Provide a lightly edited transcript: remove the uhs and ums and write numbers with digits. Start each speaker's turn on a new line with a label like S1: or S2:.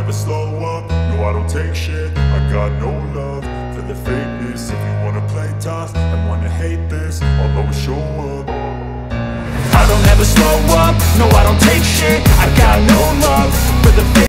S1: never slow up, no I don't take shit. I got no love for the fakeness. If you wanna play tough and wanna hate this, I'll always show up. I don't ever slow up, no I don't take shit. I got no